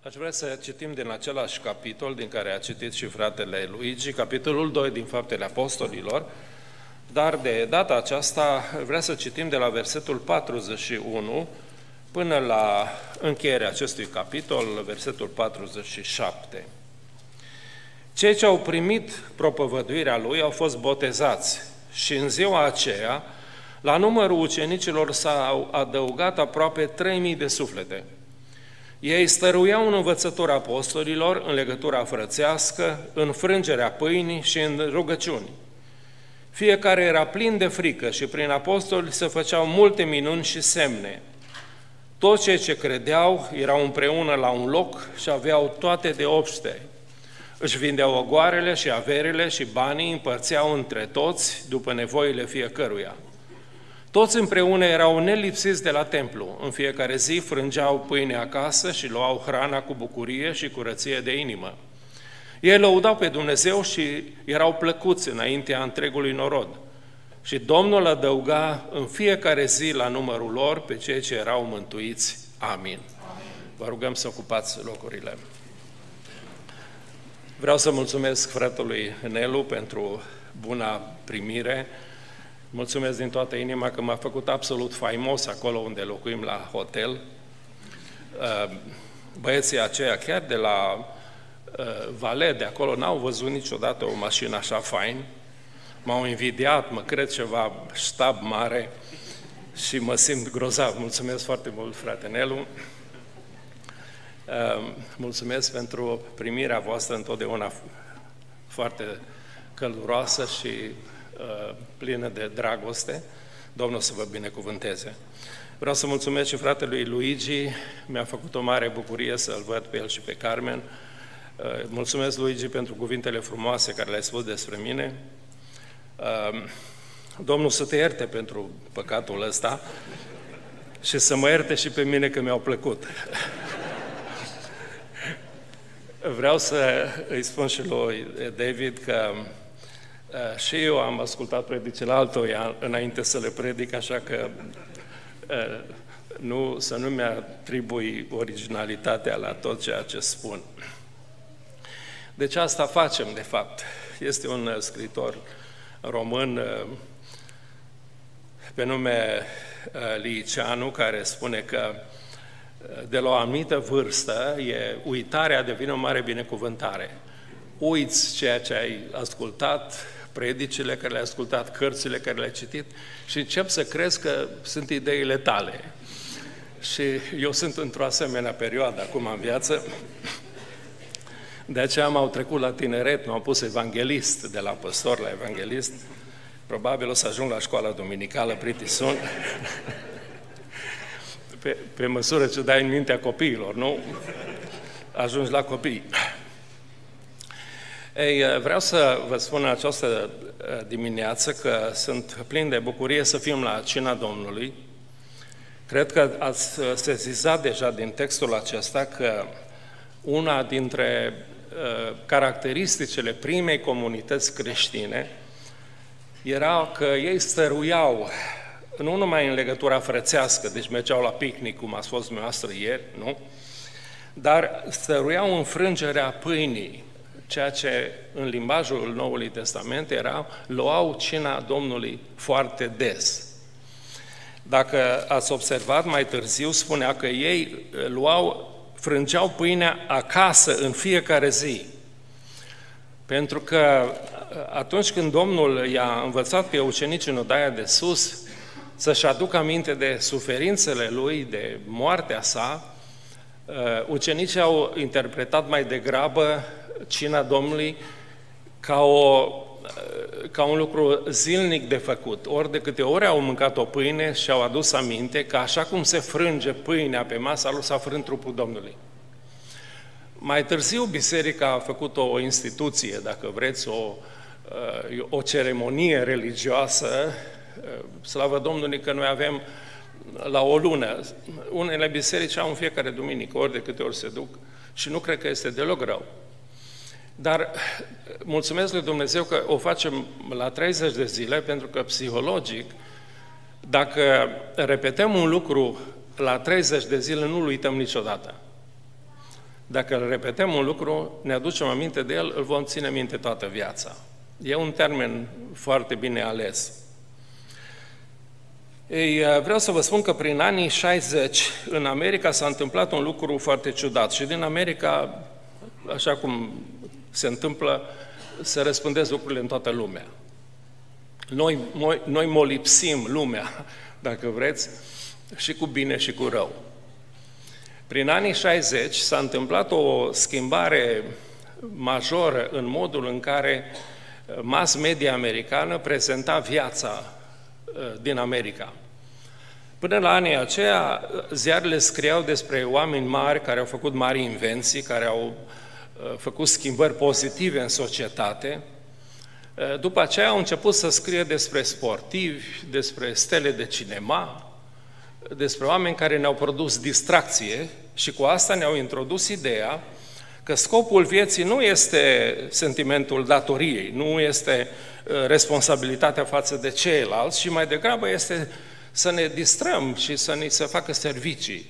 Aș vrea să citim din același capitol din care a citit și fratele Luigi, capitolul 2 din Faptele Apostolilor, dar de data aceasta vrea să citim de la versetul 41 până la încheierea acestui capitol, versetul 47. Cei ce au primit propovăduirea lui au fost botezați și în ziua aceea, la numărul ucenicilor s-au adăugat aproape 3000 de suflete. Ei stăruiau în învățătura apostolilor, în legătura frățească, în frângerea pâinii și în rugăciuni. Fiecare era plin de frică și prin apostoli se făceau multe minuni și semne. Toți cei ce credeau erau împreună la un loc și aveau toate de obște. Își vindeau ogoarele și averile și banii împărțeau între toți după nevoile fiecăruia. Toți împreună erau nelipsiți de la templu. În fiecare zi frângeau pâine acasă și luau hrana cu bucurie și curăție de inimă. Ei lăudau pe Dumnezeu și erau plăcuți înaintea întregului norod. Și Domnul adăuga în fiecare zi la numărul lor pe cei ce erau mântuiți. Amin. Vă rugăm să ocupați locurile. Vreau să mulțumesc fratelui Nelu pentru buna primire. Mulțumesc din toată inima că m-a făcut absolut faimos acolo unde locuim la hotel. Băieții aceia chiar de la Valet de acolo n-au văzut niciodată o mașină așa fain. M-au invidiat, mă cred ceva ștab mare și mă simt grozav. Mulțumesc foarte mult, frate Nelu. Mulțumesc pentru primirea voastră întotdeauna foarte călduroasă și plină de dragoste. Domnul să vă binecuvânteze. Vreau să mulțumesc și fratelui Luigi, mi-a făcut o mare bucurie să-l văd pe el și pe Carmen. Mulțumesc, Luigi, pentru cuvintele frumoase care le-ai spus despre mine. Domnul să te ierte pentru păcatul ăsta și să mă ierte și pe mine că mi-au plăcut. Vreau să îi spun și lui David că și eu am ascultat predicile altuia înainte să le predic, așa că să nu mi-atribui originalitatea la tot ceea ce spun. Deci asta facem, de fapt. Este un scriitor român pe nume Liceanu, care spune că de la o anumită vârstă uitarea devine o mare binecuvântare. Uiți ceea ce ai ascultat, predicile care le-ai ascultat, cărțile care le-ai citit și încep să crezi că sunt ideile tale. Și eu sunt într-o asemenea perioadă acum în viață. De aceea m-au trecut la tineret, m-au pus evanghelist, de la păstor la evanghelist. Probabil o să ajung la școala duminicală pretty soon. Pe măsură ce dai în mintea copiilor, nu? Ajungi la copii. Ei, vreau să vă spun în această dimineață că sunt plin de bucurie să fim la Cina Domnului. Cred că ați sesizat deja din textul acesta că una dintre caracteristicile primei comunități creștine era că ei stăruiau nu numai în legătura frățească, deci mergeau la picnic, cum ați fost dumneavoastră ieri, nu? Dar stăruiau în frângerea pâinii, ceea ce în limbajul Noului Testament luau cina Domnului foarte des. Dacă ați observat mai târziu, spunea că ei frângeau pâinea acasă în fiecare zi. Pentru că atunci când Domnul i-a învățat pe ucenici în odaia de sus să-și aducă aminte de suferințele lui, de moartea sa, ucenicii au interpretat mai degrabă cina Domnului ca un lucru zilnic de făcut. Ori de câte ori au mâncat o pâine și-au adus aminte că așa cum se frânge pâinea pe masă, lui s-a frânt trupul Domnului. Mai târziu biserica a făcut o instituție, dacă vreți, o ceremonie religioasă, slavă Domnului că noi avem la o lună. Unele biserici au în fiecare duminică, ori de câte ori se duc, și nu cred că este deloc rău. Dar mulțumesc lui Dumnezeu că o facem la 30 de zile, pentru că psihologic, dacă repetăm un lucru la 30 de zile, nu-l uităm niciodată. Dacă îl repetăm un lucru, ne aducem aminte de el, îl vom ține minte toată viața. E un termen foarte bine ales. Ei, vreau să vă spun că prin anii 60 în America s-a întâmplat un lucru foarte ciudat și din America, așa cum se întâmplă, se răspândesc lucrurile în toată lumea. Noi molipsim lumea, dacă vreți, și cu bine și cu rău. Prin anii 60 s-a întâmplat o schimbare majoră în modul în care mass media americană prezenta viața din America. Până la anii aceia, ziarele scriau despre oameni mari care au făcut mari invenții, care au făcut schimbări pozitive în societate. După aceea au început să scrie despre sportivi, despre stele de cinema, despre oameni care ne-au produs distracție și cu asta ne-au introdus ideea că scopul vieții nu este sentimentul datoriei, nu este responsabilitatea față de ceilalți, ci mai degrabă este să ne distrăm și să ni se facă servicii.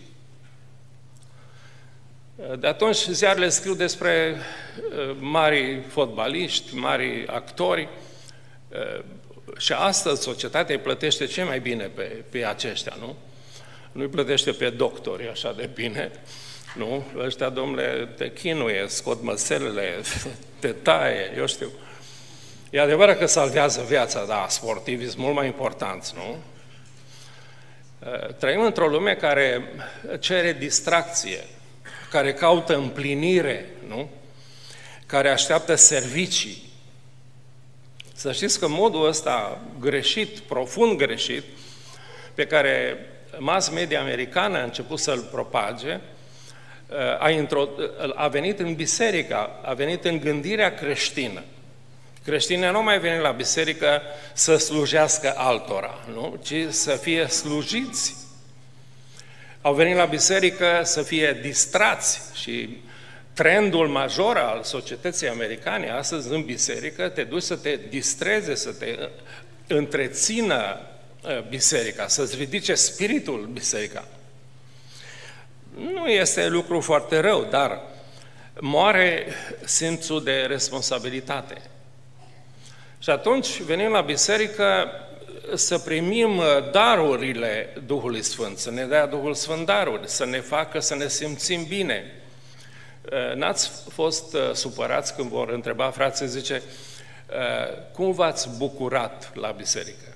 De atunci ziarele scriu despre mari fotbaliști, mari actori și astăzi societatea îi plătește cel mai bine pe aceștia, nu? Nu îi plătește pe doctori așa de bine, nu? Ăștia, domnule, te chinuie, scot măselele, te taie, eu știu. E adevărat că salvează viața, da, sportivii sunt mult mai importanți, nu? Trăim într-o lume care cere distracție, care caută împlinire, nu? Care așteaptă servicii. Să știți că modul ăsta greșit, profund greșit, pe care mass media americană a început să-l propage, a venit în biserică, a venit în gândirea creștină. Creștinii nu mai vin la biserică să slujească altora, nu? Ci să fie slujiți. Au venit la biserică să fie distrați și trendul major al societății americane astăzi în biserică, te duci să te distreze, să te întrețină biserica, să-ți ridice spiritul biserica. Nu este lucru foarte rău, dar moare simțul de responsabilitate. Și atunci venim la biserică să primim darurile Duhului Sfânt, să ne dea Duhul Sfânt daruri, să ne facă să ne simțim bine. N-ați fost supărați când vor întreba frații, zice, cum v-ați bucurat la biserică?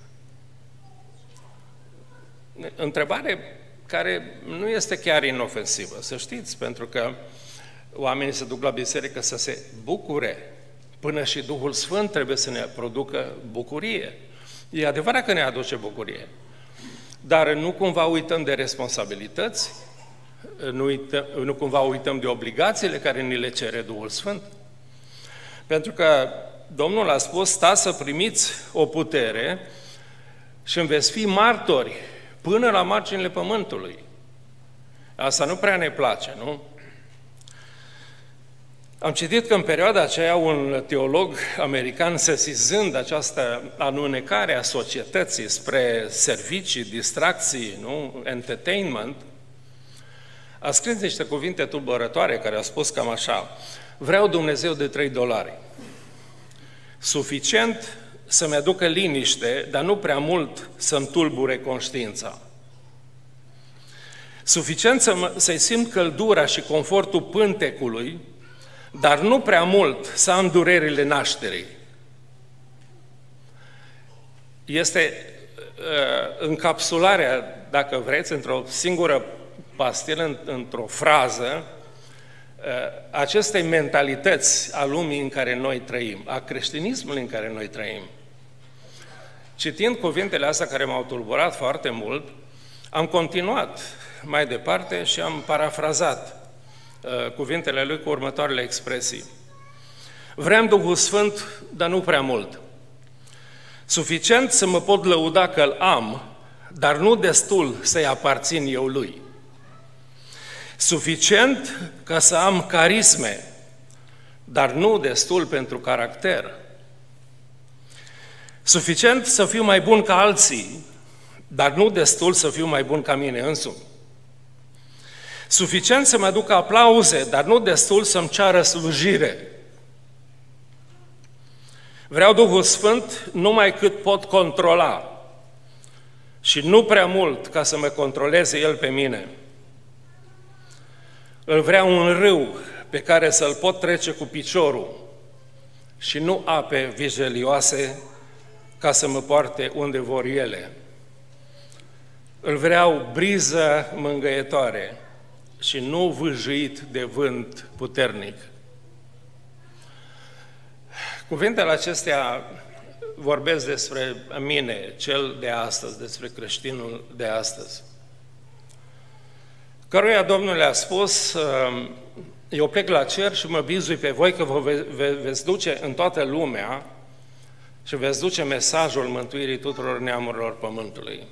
Întrebare care nu este chiar inofensivă, să știți, pentru că oamenii se duc la biserică să se bucure. Până și Duhul Sfânt trebuie să ne producă bucurie. E adevărat că ne aduce bucurie, dar nu cumva uităm de responsabilități, nu cumva uităm de obligațiile care ni le cere Duhul Sfânt. Pentru că Domnul a spus, stați să primiți o putere și îmi veți fi martori până la marginile pământului. Asta nu prea ne place, nu? Am citit că în perioada aceea un teolog american, sesizând această alunecare a societății spre servicii, distracții, nu? Entertainment, a scris niște cuvinte tulburătoare care a spus cam așa: vreau Dumnezeu de $3. Suficient să-mi aducă liniște, dar nu prea mult să-mi tulbure conștiința. Suficient să-i simt căldura și confortul pântecului, dar nu prea mult să am durerile nașterii. Este încapsularea, dacă vreți, într-o singură pastilă, într-o frază, acestei mentalități a lumii în care noi trăim, a creștinismului în care noi trăim. Citind cuvintele astea care m-au tulburat foarte mult, am continuat mai departe și am parafrazat cuvintele lui cu următoarele expresii. Vrem Duhul Sfânt, dar nu prea mult. Suficient să mă pot lăuda că îl am, dar nu destul să-i aparțin eu lui. Suficient ca să am carisme, dar nu destul pentru caracter. Suficient să fiu mai bun ca alții, dar nu destul să fiu mai bun ca mine însumi. Suficient să mă aducă aplauze, dar nu destul să-mi ceară slujire. Vreau Duhul Sfânt numai cât pot controla și nu prea mult ca să mă controleze El pe mine. Îl vreau un râu pe care să-l pot trece cu piciorul și nu ape vijelioase ca să mă poarte unde vor ele. Îl vreau briză mângâietoare și nu vâjuit de vânt puternic. Cuvintele acestea vorbesc despre mine, cel de astăzi, despre creștinul de astăzi, căruia Domnul le-a spus: eu plec la cer și mă bizui pe voi că vă veți duce în toată lumea și veți duce mesajul mântuirii tuturor neamurilor pământului.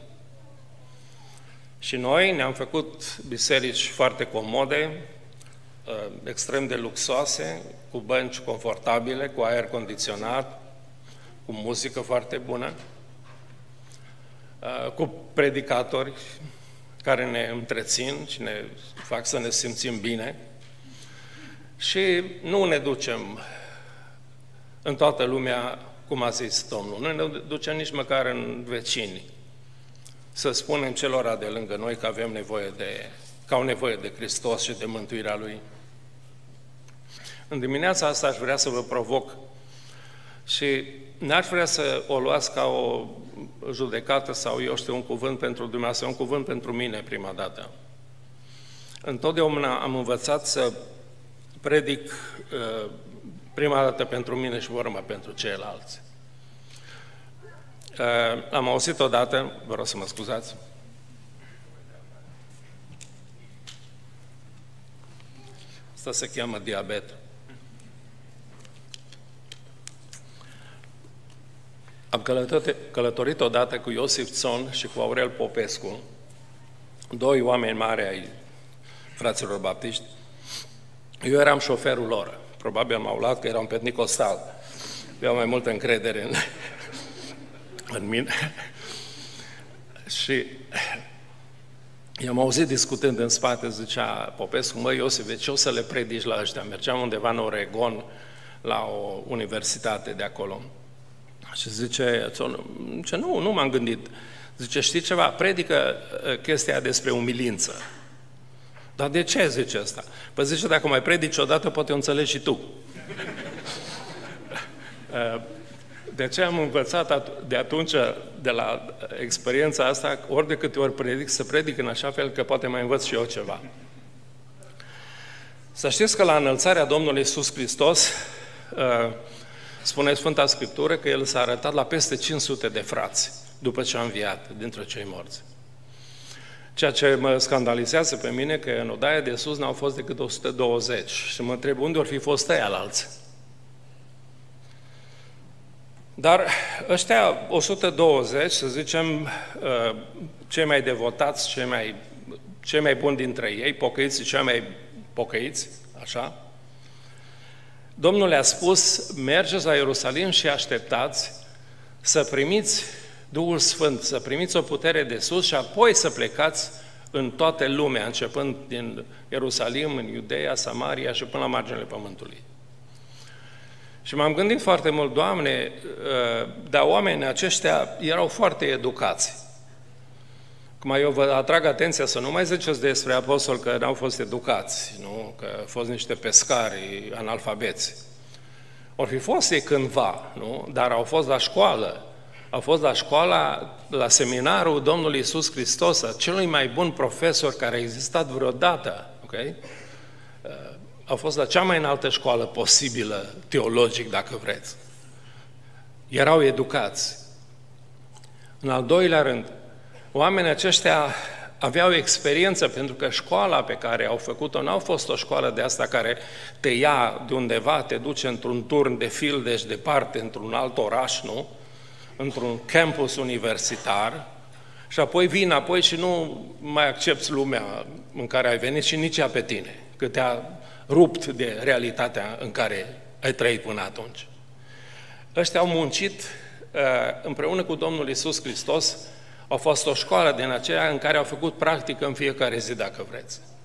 Și noi ne-am făcut biserici foarte comode, extrem de luxoase, cu bănci confortabile, cu aer condiționat, cu muzică foarte bună, cu predicatori care ne întrețin și ne fac să ne simțim bine. Și nu ne ducem în toată lumea, cum a zis Domnul, nu ne ducem nici măcar în vecini, să spunem celora de lângă noi că avem nevoie că au nevoie de Hristos și de mântuirea Lui. În dimineața asta aș vrea să vă provoc și n-aș vrea să o luați ca o judecată sau, eu știu, un cuvânt pentru dumneavoastră, un cuvânt pentru mine prima dată. Întotdeauna am învățat să predic prima dată pentru mine și vor urma pentru ceilalți. Am auzit odată, vă rog să mă scuzați, asta se cheamă diabet. Am călătorit odată cu Iosif Țon și cu Aurel Popescu, doi oameni mari ai fraților baptiști. Eu eram șoferul lor. Probabil m-au luat că eram pentecostal. Aveau mai multă încredere în mine. Și i-am auzit discutând în spate, zicea Popescu: măi, Iosif, ce o să le predici la ăștia? Mergeam undeva în Oregon, la o universitate de acolo. Și zice, nu m-am gândit. Zice, știi ceva, predică chestia despre umilință. Dar de ce zice asta? Păi zice, dacă mai predici odată, poate o înțelegi și tu. De ce am învățat de atunci, de la experiența asta, ori de câte ori predic, să predic în așa fel că poate mai învăț și eu ceva. Să știți că la înălțarea Domnului Iisus Hristos, spune Sfânta Scriptură că El s-a arătat la peste 500 de frați, după ce a înviat dintre cei morți. Ceea ce mă scandalizează pe mine, că în odaia de sus n-au fost decât 120 și mă întreb unde or fi fost ăia alții. Dar ăștia 120, să zicem, cei mai devotați, cei mai buni dintre ei, pocăiții, cei mai pocăiți, așa, Domnul le-a spus: mergeți la Ierusalim și așteptați să primiți Duhul Sfânt, să primiți o putere de sus și apoi să plecați în toată lumea, începând din Ierusalim, în Iudeea, Samaria și până la marginile pământului. Și m-am gândit foarte mult, Doamne, dar oamenii aceștia erau foarte educați. Acum eu vă atrag atenția să nu mai ziceți despre apostoli că n-au fost educați, nu? Că au fost niște pescari analfabeți. Or fi fost ei cândva, nu? Dar au fost la școală. Au fost la școala, la seminarul Domnului Iisus Hristos, a celui mai bun profesor care a existat vreodată. Okay? Au fost la cea mai înaltă școală posibilă, teologic, dacă vreți. Erau educați. În al doilea rând, oamenii aceștia aveau experiență, pentru că școala pe care au făcut-o n-a fost o școală de asta care te ia de undeva, te duce într-un turn de fildeș departe, într-un alt oraș, nu? Într-un campus universitar și apoi vii înapoi și nu mai accepți lumea în care ai venit și nici ea pe tine, că te-a rupt de realitatea în care ai trăit până atunci. Ăștia au muncit împreună cu Domnul Iisus Hristos, au fost o școală din aceea în care au făcut practică în fiecare zi, dacă vreți.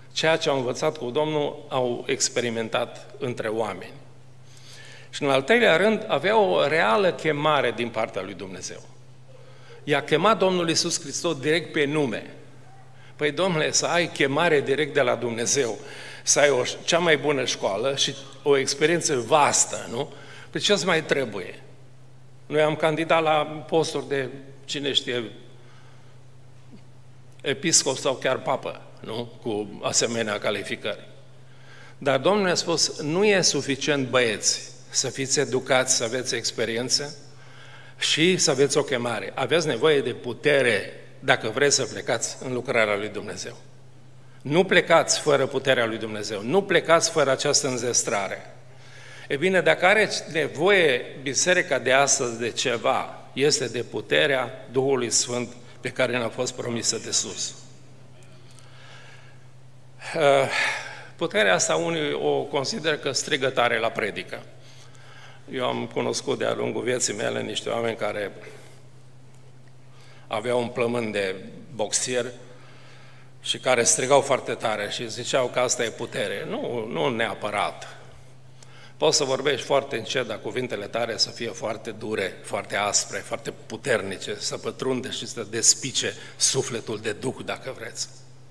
ceea ce au învățat cu Domnul au experimentat între oameni. Și în al treilea rând, avea o reală chemare din partea lui Dumnezeu. I-a chemat Domnul Iisus Hristos direct pe nume. Păi, Domnule, să ai chemare direct de la Dumnezeu, să ai cea mai bună școală și o experiență vastă, nu? Păi ce-ți mai trebuie? Noi am candidat la posturi de, cine știe, episcop sau chiar papă, nu? Cu asemenea calificări. Dar Domnul a spus, nu e suficient, băieți, să fiți educați, să aveți experiență și să aveți o chemare. Aveți nevoie de putere dacă vreți să plecați în lucrarea lui Dumnezeu. Nu plecați fără puterea lui Dumnezeu, nu plecați fără această înzestrare. E bine, dacă are nevoie biserica de astăzi de ceva, este de puterea Duhului Sfânt pe care ne-a fost promisă de sus. Puterea asta unii o consideră că strigă tare la predică. Eu am cunoscut de-a lungul vieții mele niște oameni care aveau un plămân de boxier și care strigau foarte tare și ziceau că asta e putere. Nu neapărat. Poți să vorbești foarte încet, dar cuvintele tare să fie foarte dure, foarte aspre, foarte puternice, să pătrunde și să despice sufletul de duh, dacă vreți.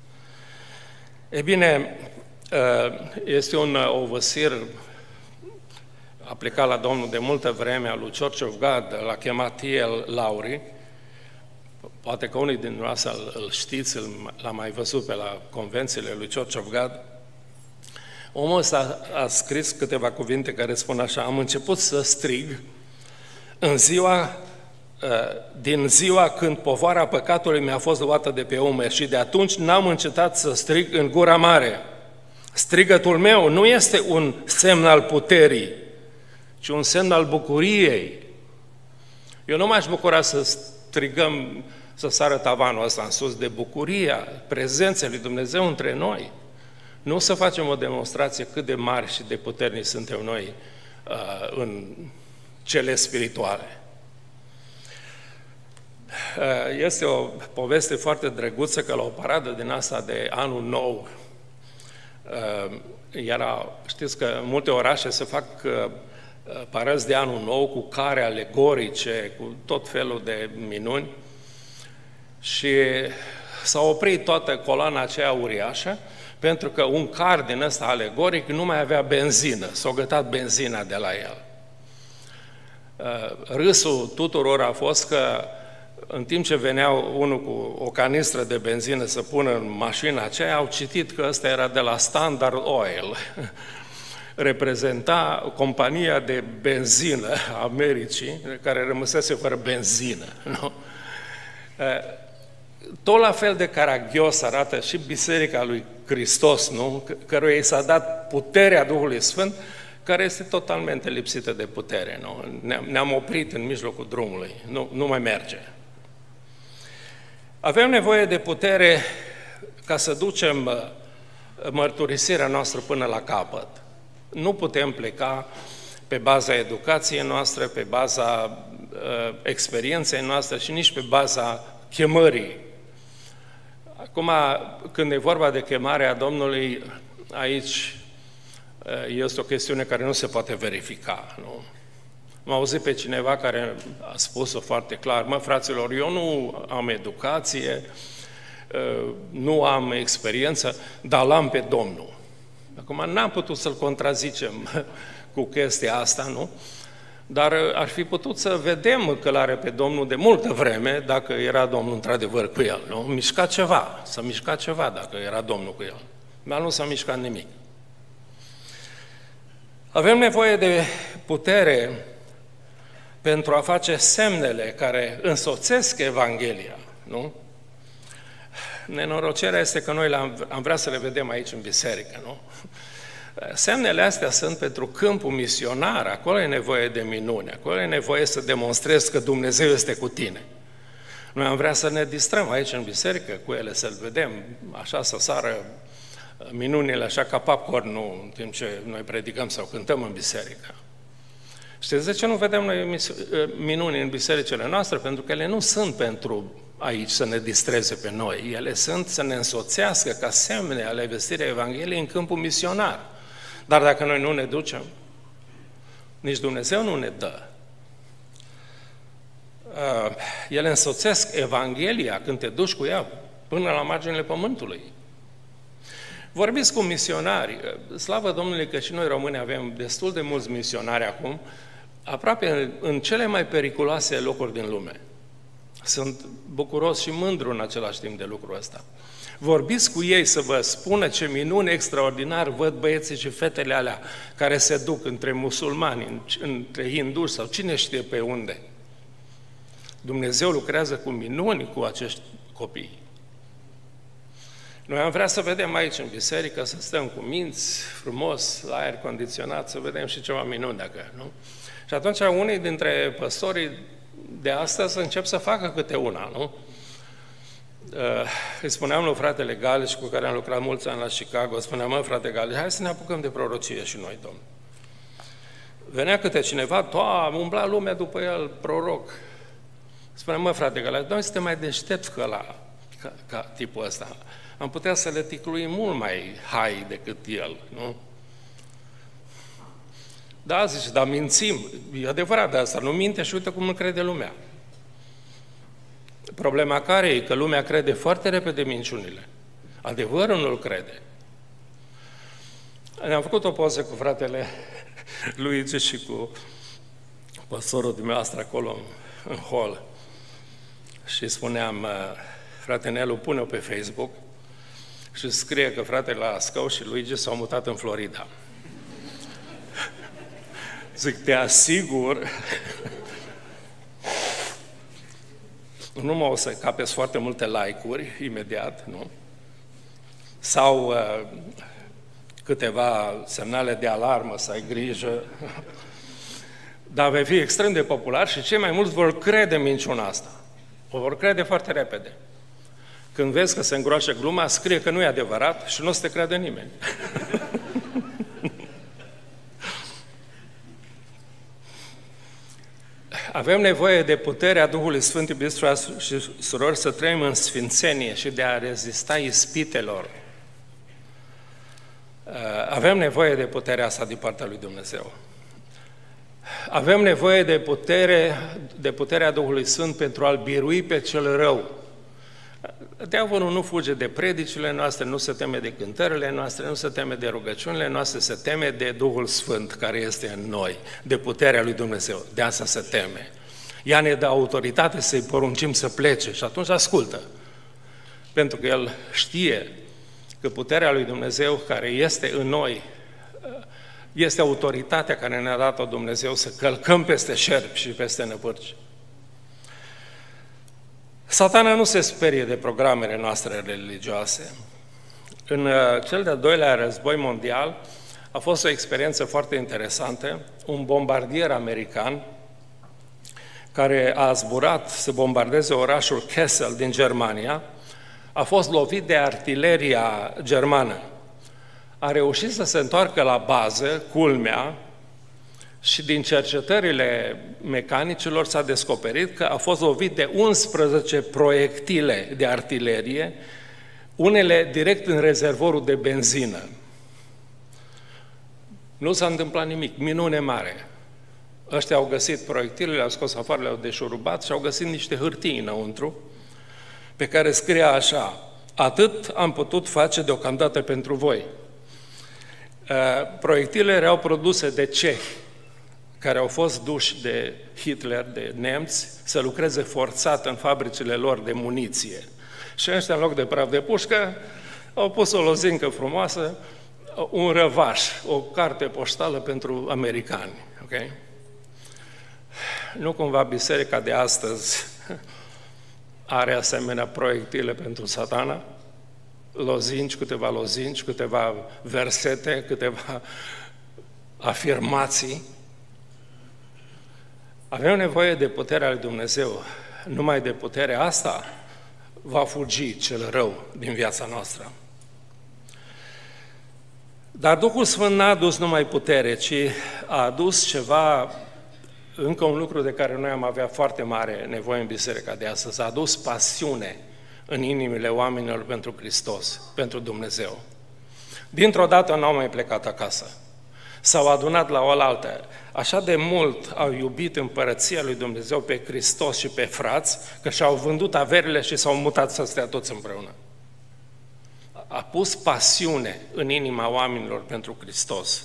E bine, este un ovăsir aplicat la Domnul de multă vreme, al lui Church of God, l-a chemat T.L. Lowry. Poate că unii din dumneavoastră îl știți, l-a mai văzut pe la convențiile lui Church of God. Omul ăsta a scris câteva cuvinte care spun așa: am început să strig din ziua când povara păcatului mi-a fost luată de pe umeri și de atunci n-am încetat să strig în gura mare. Strigătul meu nu este un semn al puterii, ci un semn al bucuriei. Eu nu m-aș bucura să strigăm, să sară tavanul ăsta în sus de bucuria prezenței lui Dumnezeu între noi. Nu să facem o demonstrație cât de mari și de puternici suntem noi în cele spirituale. Este o poveste foarte drăguță că la o paradă din asta de Anul Nou, știți că în multe orașe se fac parăzi de Anul Nou cu care alegorice, cu tot felul de minuni și s-a oprit toată coloana aceea uriașă pentru că un car din ăsta alegoric nu mai avea benzină, s-a gătat benzina de la el. Râsul tuturor a fost că în timp ce veneau unul cu o canistră de benzină să pună în mașina aceea, au citit că ăsta era de la Standard Oil, reprezenta compania de benzină a Americii, care rămăsese fără benzină. Nu? Tot la fel de caragios arată și Biserica lui Hristos, nu? Căruia i s-a dat puterea Duhului Sfânt, care este totalmente lipsită de putere. Nu? Ne-am oprit în mijlocul drumului, nu mai merge. Avem nevoie de putere ca să ducem mărturisirea noastră până la capăt. Nu putem pleca pe baza educației noastre, pe baza experienței noastre și nici pe baza chemării. Acum, când e vorba de chemarea Domnului, aici este o chestiune care nu se poate verifica. Nu? Am auzit pe cineva care a spus-o foarte clar: mă, fraților, eu nu am educație, nu am experiență, dar l-am pe Domnul. Acum, n-am putut să-l contrazicem cu chestia asta, nu? Dar ar fi putut să vedem că l-are pe Domnul de multă vreme, dacă era Domnul într-adevăr cu el, nu? S-a mișcat ceva dacă era Domnul cu el. Dar nu s-a mișcat nimic. Avem nevoie de putere pentru a face semnele care însoțesc Evanghelia, nu? Nenorocirea este că noi am vrea să le vedem aici în biserică, nu? Semnele astea sunt pentru câmpul misionar, acolo e nevoie de minune, acolo e nevoie să demonstrezi că Dumnezeu este cu tine. Noi am vrea să ne distrăm aici în biserică cu ele, să-L vedem, așa să sară minunile așa ca popcorn-ul în timp ce noi predicăm sau cântăm în biserică. Știți de ce nu vedem noi minuni în bisericile noastre? Pentru că ele nu sunt pentru aici să ne distreze pe noi. Ele sunt să ne însoțească ca semne ale vestirii Evangheliei în câmpul misionar. Dar dacă noi nu ne ducem, nici Dumnezeu nu ne dă. Ele însoțesc Evanghelia când te duci cu ea până la marginile pământului. Vorbiți cu misionari. Slavă Domnului că și noi români avem destul de mulți misionari acum, aproape în cele mai periculoase locuri din lume. Sunt bucuros și mândru în același timp de lucrul ăsta. Vorbiți cu ei să vă spună ce minuni extraordinar văd băieții și fetele alea care se duc între musulmani, între hinduși sau cine știe pe unde. Dumnezeu lucrează cu minuni cu acești copii. Noi am vrea să vedem aici în biserică, să stăm cu minți, frumos, la aer condiționat, să vedem și ceva minuni dacă, nu? Și atunci unii dintre păstorii de astăzi încep să facă câte una, nu? Îi spuneam lui fratele Galici, cu care am lucrat mulți ani la Chicago, spuneam, mă, frate Galici, hai să ne apucăm de prorocie și noi, Domnule. Venea câte cineva, umbla lumea după el, proroc. Spuneam, mă, frate Galici, noi suntem mai deștepți ca tipul ăsta. Am putea să le ticluim mult mai hai decât el, nu? Da, zice, dar mințim. E adevărat de asta, nu minte și uite cum îl crede lumea. Problema care e? Că lumea crede foarte repede minciunile. Adevărul nu-l crede. Ne-am făcut o poză cu fratele Luigi și cu păstorul dumneavoastră acolo în hall. Și spuneam, frate Nelu, pune-o pe Facebook și scrie că fratele Ascău și Luigi s-au mutat în Florida. Zic, te asigur, nu mă o să capeți foarte multe like-uri imediat, nu? Sau câteva semnale de alarmă, să ai grijă, dar vei fi extrem de popular și cei mai mulți vor crede minciuna asta. O vor crede foarte repede. Când vezi că se îngroașă gluma, scrie că nu e adevărat și nu o să te crede nimeni. Avem nevoie de puterea Duhului Sfânt, iubiți frați și surori, să trăim în sfințenie și de a rezista ispitelor. Avem nevoie de puterea asta din partea lui Dumnezeu. Avem nevoie de puterea Duhului Sfânt pentru a-L birui pe cel rău. Diavolul nu fuge de predicile noastre, nu se teme de cântările noastre, nu se teme de rugăciunile noastre, se teme de Duhul Sfânt care este în noi, de puterea lui Dumnezeu. De asta se teme. Ea ne dă autoritate să-i poruncim să plece și atunci ascultă. Pentru că El știe că puterea lui Dumnezeu care este în noi este autoritatea care ne-a dat-o Dumnezeu să călcăm peste șerpi și peste năpârci. Satana nu se sperie de programele noastre religioase. În cel de-al doilea război mondial a fost o experiență foarte interesantă. Un bombardier american care a zburat să bombardeze orașul Kassel din Germania a fost lovit de artileria germană. A reușit să se întoarcă la bază, culmea, și din cercetările mecanicilor s-a descoperit că a fost lovit de 11 proiectile de artilerie, unele direct în rezervorul de benzină. Nu s-a întâmplat nimic, minune mare. Ăștia au găsit proiectilele, le-au scos afară, le-au deșurubat și au găsit niște hârtii înăuntru, pe care scria așa: atât am putut face deocamdată pentru voi. Proiectilele erau produse de cehi, care au fost duși de Hitler, de nemți, să lucreze forțat în fabricile lor de muniție. Și ăștia, în loc de praf de pușcă, au pus o lozincă frumoasă, un răvaș, o carte poștală pentru americani. Okay? Nu cumva biserica de astăzi are asemenea proiectile pentru Satana? Câteva lozinci, câteva versete, câteva afirmații. Avem nevoie de puterea lui Dumnezeu. Numai de puterea asta va fugi cel rău din viața noastră. Dar Duhul Sfânt n-a adus numai putere, ci a adus ceva încă un lucru de care noi am avea foarte mare nevoie în biserica de astăzi, a adus pasiune în inimile oamenilor pentru Hristos, pentru Dumnezeu. Dintr-o dată n-au mai plecat acasă. S-au adunat la oaltă. Așa de mult au iubit împărăția lui Dumnezeu pe Hristos și pe frați, că și-au vândut averile și s-au mutat să stea toți împreună. A pus pasiune în inima oamenilor pentru Hristos.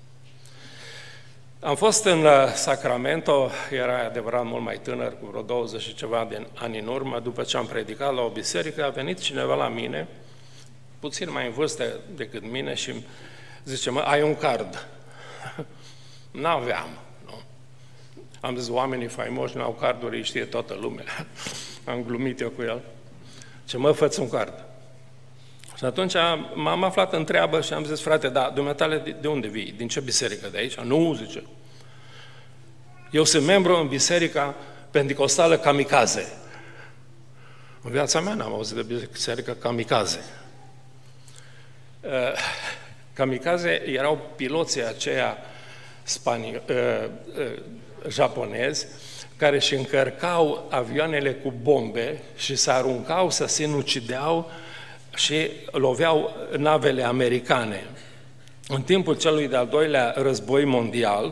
Am fost în Sacramento, era adevărat mult mai tânăr, cu vreo 20 și ceva de ani în urmă, după ce am predicat la o biserică, a venit cineva la mine, puțin mai în vârstă decât mine și zice, mă, ai un card? N-aveam, nu? Am zis, oamenii faimoși n-au carduri, îi știe toată lumea. Am glumit eu cu el. Ce mă, fă-ți un card. Și atunci m-am aflat în treabă și am zis, frate, da, dumneatale, de unde vii? Din ce biserică? De aici? Nu, zice. Eu sunt membru în biserica pentecostală Kamikaze. În viața mea n-am auzit de biserica Kamikaze. Kamikaze erau piloții aceia japonezi care își încărcau avioanele cu bombe și se aruncau, se sinucideau și loveau navele americane. În timpul celui de-al doilea război mondial,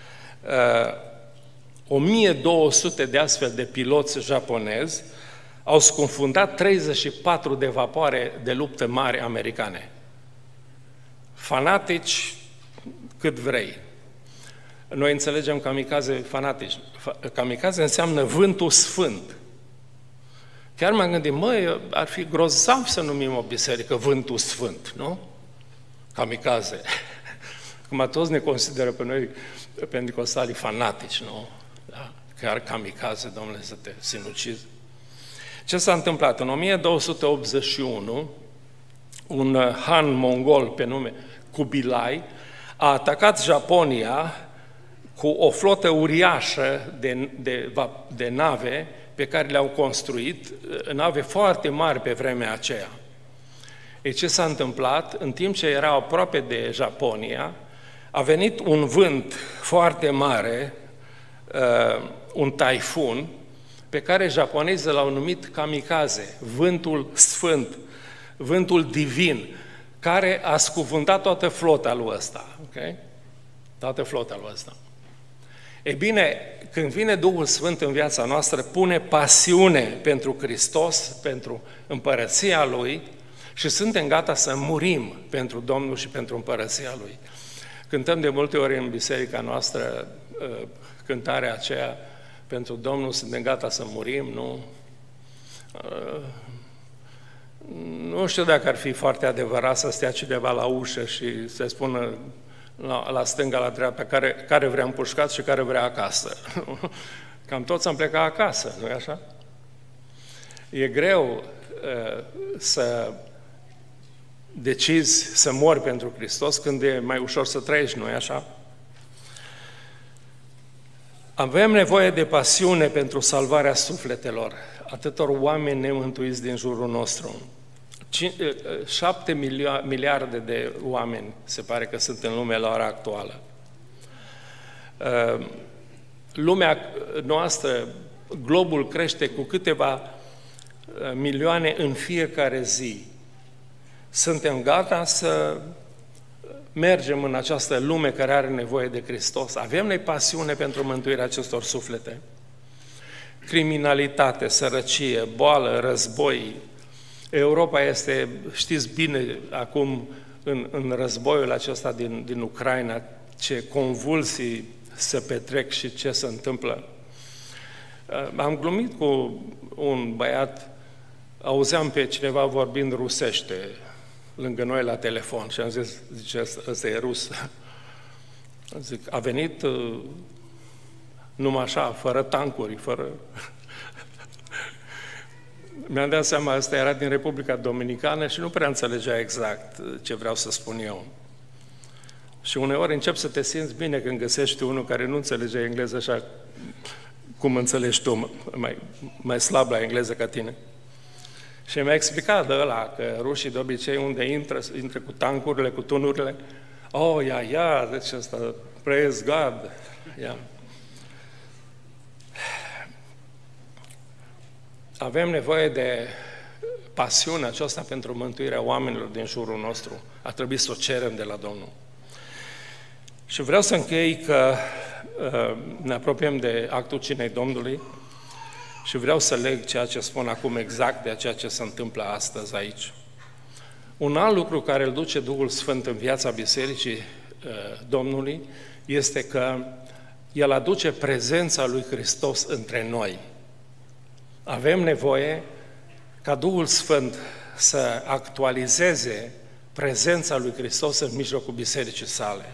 1200 de astfel de piloți japonezi au scufundat 34 de vapoare de luptă mari americane. Fanatici cât vrei. Noi înțelegem kamikaze fanatici. Kamikaze înseamnă vântul sfânt. Chiar m-am gândit, măi, ar fi grozav să numim o biserică vântul sfânt, nu? Kamikaze. Acum toți ne consideră pe noi pentecostalii fanatici, nu? Da? Chiar kamikaze, Domnule, să te sinucizi. Ce s-a întâmplat? În 1281, un han mongol pe nume Kubilai a atacat Japonia cu o flotă uriașă de nave pe care le-au construit, nave foarte mari pe vremea aceea. Ei, ce s-a întâmplat? În timp ce erau aproape de Japonia, a venit un vânt foarte mare, un taifun, pe care japonezii l-au numit kamikaze, vântul sfânt, vântul divin, care a scuvântat toată flota lui ăsta. Okay? Toată flota lui ăsta. Ei bine, când vine Duhul Sfânt în viața noastră, pune pasiune pentru Hristos, pentru împărăția Lui și suntem gata să murim pentru Domnul și pentru împărăția Lui. Cântăm de multe ori în biserica noastră cântarea aceea, pentru Domnul suntem gata să murim, nu? Nu știu dacă ar fi foarte adevărat să stea cineva la ușă și să spună la stânga, la dreapta, care vrea împușcat și care vrea acasă. Cam toți am plecat acasă, nu-i așa? E greu să decizi să mori pentru Hristos când e mai ușor să trăiești, nu-i așa? Avem nevoie de pasiune pentru salvarea sufletelor, atâtor oameni nemântuiți din jurul nostru. 7 miliarde de oameni se pare că sunt în lume la ora actuală. Lumea noastră, globul crește cu câteva milioane în fiecare zi. Suntem gata să mergem în această lume care are nevoie de Hristos. Avem noi pasiune pentru mântuirea acestor suflete. Criminalitate, sărăcie, boală, război. Europa este, știți bine, acum în războiul acesta din Ucraina, ce convulsii se petrec și ce se întâmplă. Am glumit cu un băiat, auzeam pe cineva vorbind rusește lângă noi la telefon și am zis, zice, ăsta e rus. Zic, a venit numai așa, fără tancuri, fără... Mi-am dat seama, ăsta era din Republica Dominicană și nu prea înțelegea exact ce vreau să spun eu. Și uneori încep să te simți bine când găsești unul care nu înțelege engleză așa cum înțelegi tu, mai slab la engleză ca tine. Și mi-a explicat de ăla că rușii de obicei unde intră cu tancurile, cu tunurile. Oh, deci asta, praise God. Yeah. avem nevoie de pasiunea aceasta pentru mântuirea oamenilor din jurul nostru. A trebuit să o cerem de la Domnul. Și vreau să închei că ne apropiem de actul cinei Domnului și vreau să leg ceea ce spun acum exact de ceea ce se întâmplă astăzi aici. Un alt lucru care îl duce Duhul Sfânt în viața Bisericii Domnului este că El aduce prezența lui Hristos între noi. Avem nevoie ca Duhul Sfânt să actualizeze prezența lui Hristos în mijlocul bisericii sale.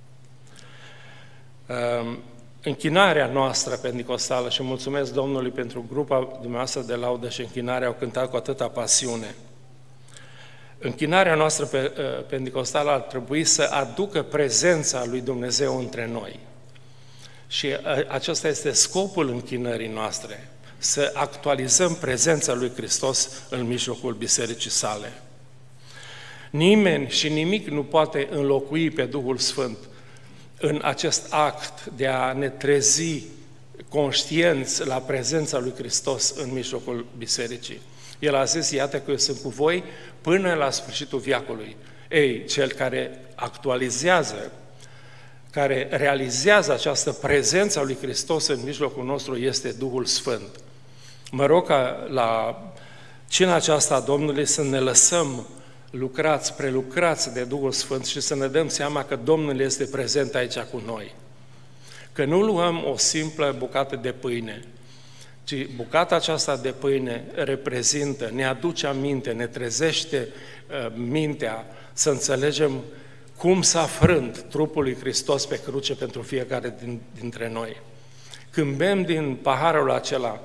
Închinarea noastră penticostală, și mulțumesc Domnului pentru grupa dumneavoastră de laudă și închinare, au cântat cu atâta pasiune. Închinarea noastră penticostală ar trebui să aducă prezența lui Dumnezeu între noi. Și acesta este scopul închinării noastre, să actualizăm prezența lui Hristos în mijlocul bisericii sale. Nimeni și nimic nu poate înlocui pe Duhul Sfânt în acest act de a ne trezi conștienți la prezența lui Hristos în mijlocul bisericii. El a zis, iată că eu sunt cu voi până la sfârșitul veacului. Ei, cel care actualizează, care realizează această prezență a lui Hristos în mijlocul nostru este Duhul Sfânt. Mă rog ca la cina aceasta a Domnului să ne lăsăm lucrați, prelucrați de Duhul Sfânt și să ne dăm seama că Domnul este prezent aici cu noi. Că nu luăm o simplă bucată de pâine, ci bucata aceasta de pâine reprezintă, ne aduce aminte, ne trezește mintea să înțelegem cum s-a frânt trupul lui Hristos pe cruce pentru fiecare dintre noi. Când bem din paharul acela,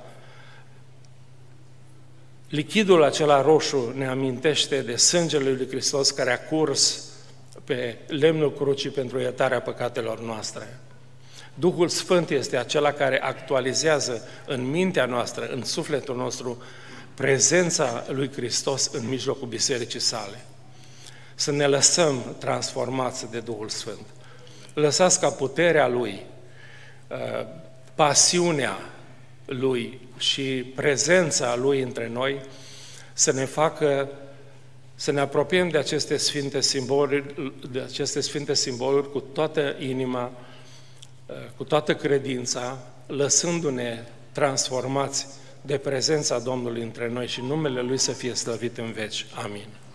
lichidul acela roșu ne amintește de sângele lui Hristos care a curs pe lemnul crucii pentru iertarea păcatelor noastre. Duhul Sfânt este acela care actualizează în mintea noastră, în sufletul nostru, prezența lui Hristos în mijlocul bisericii sale. Să ne lăsăm transformați de Duhul Sfânt. Lăsați ca puterea Lui, pasiunea Lui și prezența Lui între noi să ne facă să ne apropiem de aceste sfinte simboluri cu toată inima, cu toată credința, lăsându-ne transformați de prezența Domnului între noi și numele Lui să fie slăvit în veci. Amin.